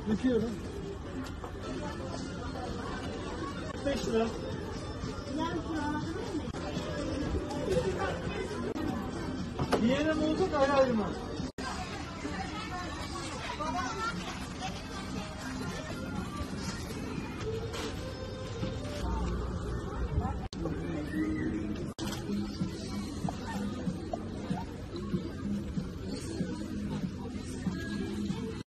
Döküyorum. 5 lira. Bir yere mi olacak ayrı ayrı mı?